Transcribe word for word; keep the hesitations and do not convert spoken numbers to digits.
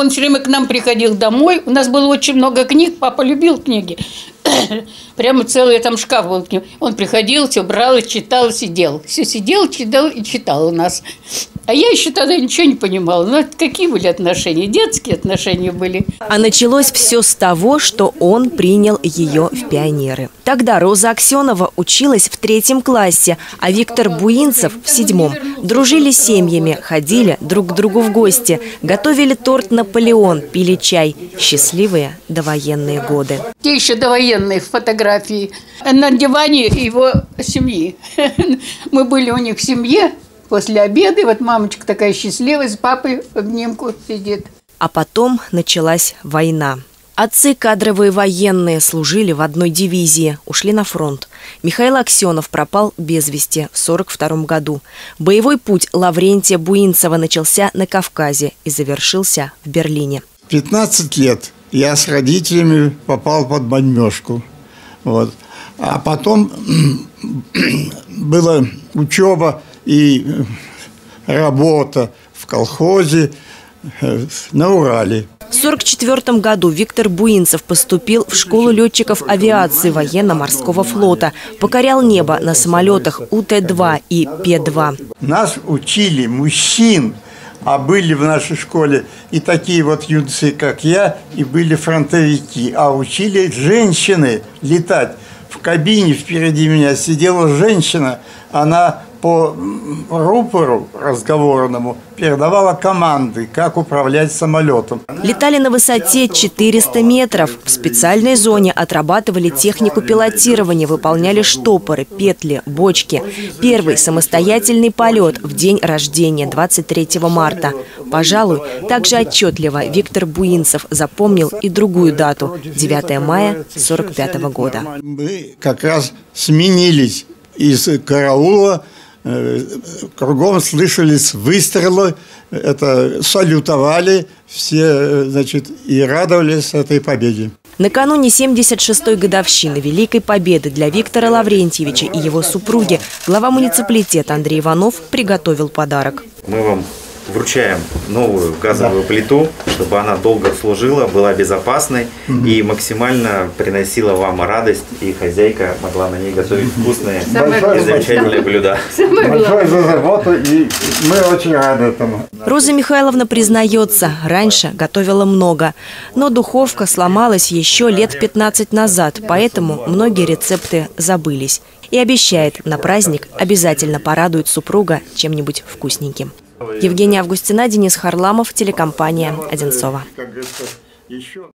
Он все время к нам приходил домой. У нас было очень много книг. Папа любил книги. Прямо целый там шкаф был. Он приходил, все брал, читал, сидел. Все сидел, читал и читал у нас. А я еще тогда ничего не понимала. Ну, какие были отношения? Детские отношения были. А началось все с того, что он принял ее в пионеры. Тогда Роза Аксенова училась в третьем классе, а Виктор Буинцев в седьмом. Дружили с семьями, ходили друг к другу в гости, готовили торт «Наполеон», пили чай. Счастливые довоенные годы. Те еще довоенные фотографии на диване его семьи. Мы были у них в семье. После обеда, вот мамочка такая счастливая, с папой в обнимку сидит. А потом началась война. Отцы кадровые военные служили в одной дивизии, ушли на фронт. Михаил Аксенов пропал без вести в сорок втором году. Боевой путь Лаврентия Буинцева начался на Кавказе и завершился в Берлине. пятнадцать лет я с родителями попал под бомбежку. Вот. А потом была учеба и работа в колхозе на Урале. В сорок четвёртом году Виктор Буинцев поступил в школу летчиков авиации военно-морского флота. Покорял небо на самолетах У Т два и П два. Нас учили мужчин, а были в нашей школе и такие вот юнцы, как я, и были фронтовики. А учили женщины летать. В кабине впереди меня сидела женщина, она по рупору разговорному передавала команды, как управлять самолетом. Летали на высоте четыреста метров. В специальной зоне отрабатывали технику пилотирования, выполняли штопоры, петли, бочки. Первый самостоятельный полет в день рождения, двадцать третьего марта. Пожалуй, также отчетливо Виктор Буинцев запомнил и другую дату – девятое мая сорок пятого года. Мы как раз сменились из караула. Кругом слышались выстрелы, это салютовали все, значит, и радовались этой победе. Накануне семьдесят шестой годовщины Великой Победы для Виктора Лаврентьевича и его супруги глава муниципалитета Андрей Иванов приготовил подарок. Мы вам вручаем новую газовую плиту, чтобы она долго служила, была безопасной mm-hmm. и максимально приносила вам радость, и хозяйка могла на ней готовить вкусные и замечательные блюда. Большое за заботу, и мы очень рады этому. Роза Михайловна признается, раньше готовила много, но духовка сломалась еще лет пятнадцать назад, поэтому многие рецепты забылись. И обещает, на праздник обязательно порадует супруга чем-нибудь вкусненьким. Евгения Августина, Денис Харламов, телекомпания «Одинцово».